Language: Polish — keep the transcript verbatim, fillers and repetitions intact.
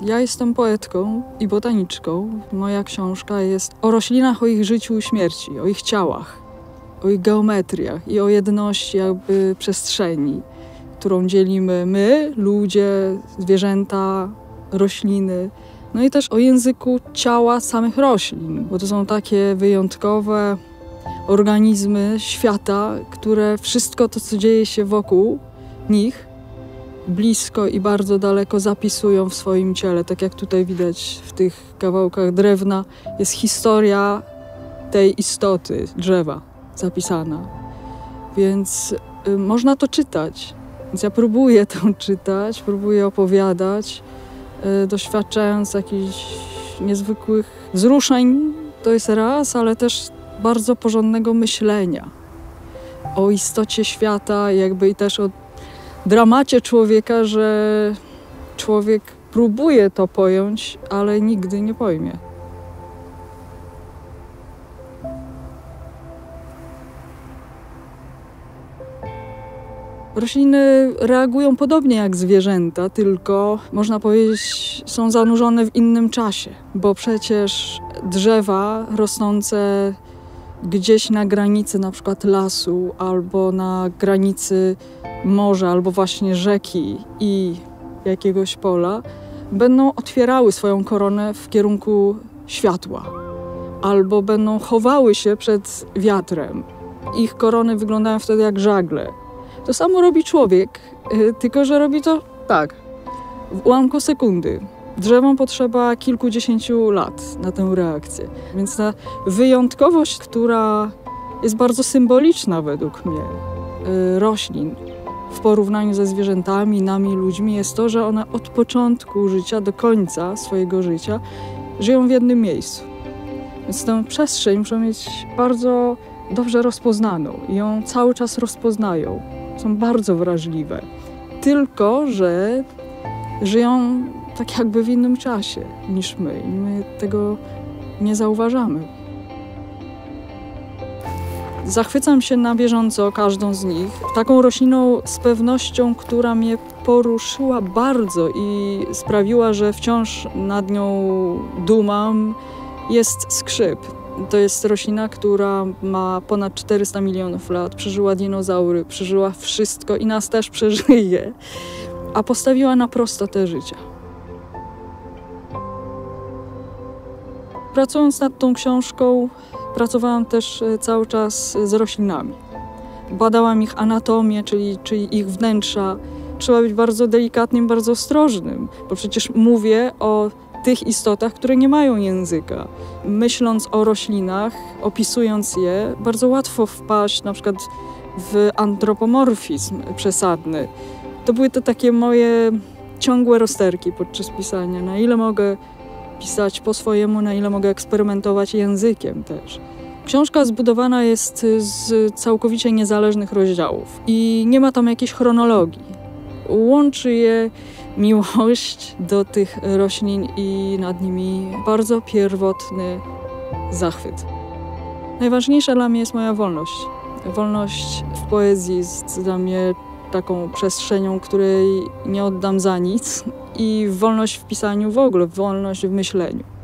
Ja jestem poetką i botaniczką. Moja książka jest o roślinach, o ich życiu i śmierci, o ich ciałach, o ich geometriach i o jedności jakby przestrzeni, którą dzielimy my, ludzie, zwierzęta, rośliny. No i też o języku ciała samych roślin, bo to są takie wyjątkowe organizmy świata, które wszystko to, co dzieje się wokół nich, blisko i bardzo daleko zapisują w swoim ciele. Tak jak tutaj widać w tych kawałkach drewna, jest historia tej istoty, drzewa, zapisana. Więc y, można to czytać. Więc ja próbuję to czytać, próbuję opowiadać, y, doświadczając jakichś niezwykłych wzruszeń, to jest raz, ale też bardzo porządnego myślenia o istocie świata, jakby i też o dramacie człowieka, że człowiek próbuje to pojąć, ale nigdy nie pojmie. Rośliny reagują podobnie jak zwierzęta, tylko można powiedzieć, są zanurzone w innym czasie, bo przecież drzewa rosnące gdzieś na granicy na przykład lasu albo na granicy morza, albo właśnie rzeki i jakiegoś pola, będą otwierały swoją koronę w kierunku światła albo będą chowały się przed wiatrem. Ich korony wyglądają wtedy jak żagle. To samo robi człowiek, tylko że robi to tak, w ułamku sekundy. Drzewom potrzeba kilkudziesięciu lat na tę reakcję. Więc ta wyjątkowość, która jest bardzo symboliczna według mnie, roślin w porównaniu ze zwierzętami, nami, ludźmi, jest to, że one od początku życia do końca swojego życia żyją w jednym miejscu. Więc tę przestrzeń muszą mieć bardzo dobrze rozpoznaną i ją cały czas rozpoznają. Są bardzo wrażliwe. Tylko że żyją tak jakby w innym czasie niż my i my tego nie zauważamy. Zachwycam się na bieżąco każdą z nich. Taką rośliną z pewnością, która mnie poruszyła bardzo i sprawiła, że wciąż nad nią dumam, jest skrzyp. To jest roślina, która ma ponad czterysta milionów lat, przeżyła dinozaury, przeżyła wszystko i nas też przeżyje, a postawiła na prostotę życia. Pracując nad tą książką, pracowałam też cały czas z roślinami. Badałam ich anatomię, czyli, czyli ich wnętrza. Trzeba być bardzo delikatnym, bardzo ostrożnym, bo przecież mówię o tych istotach, które nie mają języka. Myśląc o roślinach, opisując je, bardzo łatwo wpaść na przykład w antropomorfizm przesadny. To były to takie moje ciągłe rozterki podczas pisania. Na ile mogę pisać po swojemu, na ile mogę eksperymentować językiem też. Książka zbudowana jest z całkowicie niezależnych rozdziałów i nie ma tam jakiejś chronologii. Łączy je miłość do tych roślin i nad nimi bardzo pierwotny zachwyt. Najważniejsza dla mnie jest moja wolność. Wolność w poezji jest dla mnie taką przestrzenią, której nie oddam za nic, i wolność w pisaniu w ogóle, wolność w myśleniu.